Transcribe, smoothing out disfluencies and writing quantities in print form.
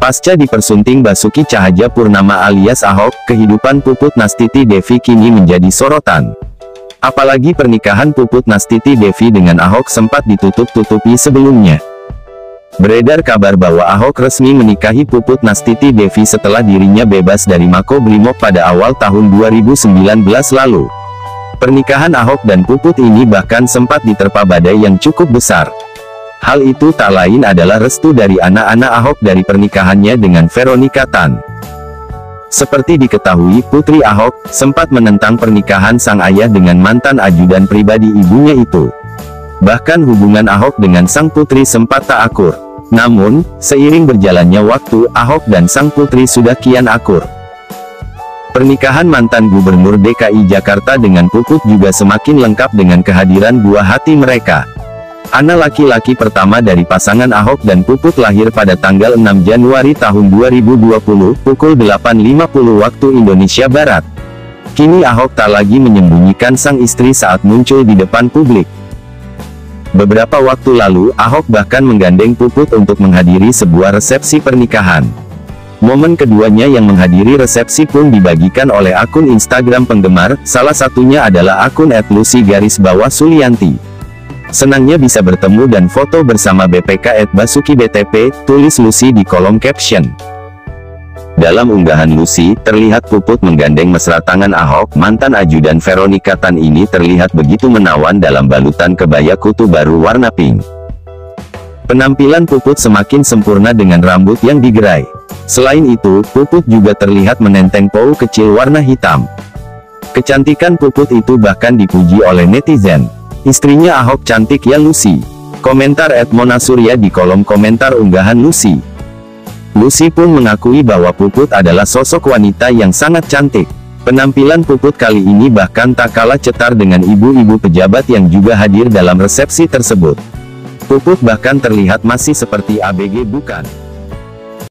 Pasca dipersunting Basuki Cahayapurnama alias Ahok, kehidupan Puput Nastiti Devi kini menjadi sorotan. Apalagi pernikahan Puput Nastiti Devi dengan Ahok sempat ditutup-tutupi sebelumnya. Beredar kabar bahwa Ahok resmi menikahi Puput Nastiti Devi setelah dirinya bebas dari Makobrimob pada awal tahun 2019 lalu. Pernikahan Ahok dan Puput ini bahkan sempat diterpa badai yang cukup besar. Hal itu tak lain adalah restu dari anak-anak Ahok dari pernikahannya dengan Veronica Tan. Seperti diketahui, Putri Ahok sempat menentang pernikahan sang ayah dengan mantan ajudan pribadi ibunya itu. Bahkan hubungan Ahok dengan sang putri sempat tak akur. Namun, seiring berjalannya waktu, Ahok dan sang putri sudah kian akur. Pernikahan mantan Gubernur DKI Jakarta dengan Puput juga semakin lengkap dengan kehadiran buah hati mereka. Anak laki-laki pertama dari pasangan Ahok dan Puput lahir pada tanggal 6 Januari tahun 2020, pukul 8.50 waktu Indonesia Barat. Kini Ahok tak lagi menyembunyikan sang istri saat muncul di depan publik. Beberapa waktu lalu, Ahok bahkan menggandeng Puput untuk menghadiri sebuah resepsi pernikahan. Momen keduanya yang menghadiri resepsi pun dibagikan oleh akun Instagram penggemar, salah satunya adalah akun @lucy_sulianti. Senangnya bisa bertemu dan foto bersama BPK @Basuki BTP, tulis Lucy di kolom caption. Dalam unggahan Lucy, terlihat Puput menggandeng mesra tangan Ahok. Mantan ajudan Veronica Tan ini terlihat begitu menawan dalam balutan kebaya kutu baru warna pink. Penampilan Puput semakin sempurna dengan rambut yang digerai. Selain itu, Puput juga terlihat menenteng pou kecil warna hitam. Kecantikan Puput itu bahkan dipuji oleh netizen. Istrinya Ahok cantik ya Lucy. Komentar @monasurya di kolom komentar unggahan Lucy. Lucy pun mengakui bahwa Puput adalah sosok wanita yang sangat cantik. Penampilan Puput kali ini bahkan tak kalah cetar dengan ibu-ibu pejabat yang juga hadir dalam resepsi tersebut. Puput bahkan terlihat masih seperti ABG bukan?